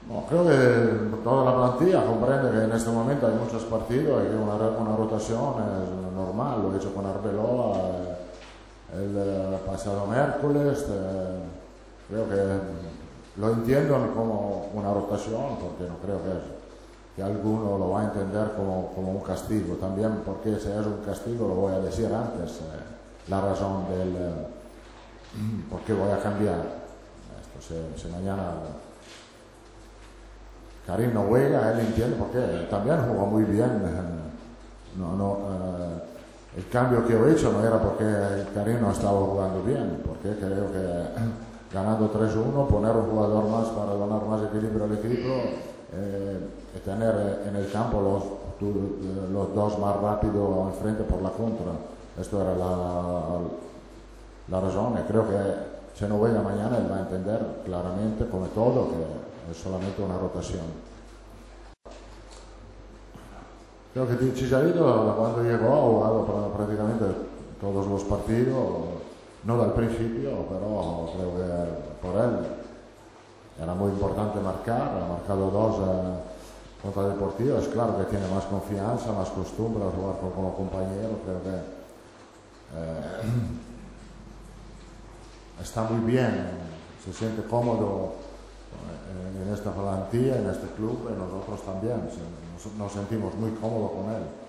No, creo que toda la plantilla comprende que en este momento hay muchos partidos y que una rotación es normal. Lo he hecho con Arbeloa el pasado miércoles. Creo que lo entiendo como una rotación, porque no creo que alguno lo va a entender como un castigo. También porque si es un castigo lo voy a decir antes, la razón del por qué voy a cambiar. Esto, si mañana Karim no juega, él entiende porque también jugó muy bien. El cambio que he hecho no era porque Karim no estaba jugando bien, porque creo que ganando 3-1, poner un jugador más para donar más equilibrio al equipo y tener en el campo los dos más rápidos enfrente por la contra. Esto era la razón, y creo que si no juega mañana él va a entender claramente, como todo, que es solamente una rotación. Creo que Chicharito cuando llegó ha jugado prácticamente todos los partidos, no del principio, pero creo que por él era muy importante marcar. Ha marcado 2 contra Deportivo. Es claro que tiene más confianza, más costumbre a jugar como compañero. Creo que está muy bien, se siente cómodo en esta plantilla, en este club, y nosotros también nos sentimos muy cómodos con él.